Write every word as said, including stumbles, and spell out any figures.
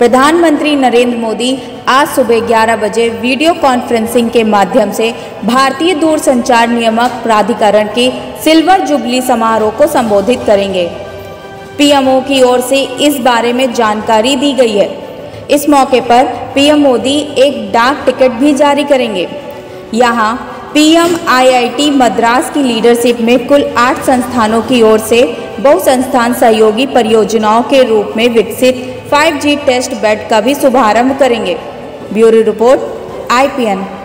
प्रधानमंत्री नरेंद्र मोदी आज सुबह ग्यारह बजे वीडियो कॉन्फ्रेंसिंग के माध्यम से भारतीय दूरसंचार नियामक प्राधिकरण के सिल्वर जुबली समारोह को संबोधित करेंगे। पीएमओ की ओर से इस बारे में जानकारी दी गई है। इस मौके पर पीएम मोदी एक डाक टिकट भी जारी करेंगे। यहाँ पीएम आईआईटी मद्रास की लीडरशिप में कुल आठ संस्थानों की ओर से बहुसंस्थान सहयोगी परियोजनाओं के रूप में विकसित फाइव जी टेस्ट बेड का भी शुभारंभ करेंगे। Bureau report I P N.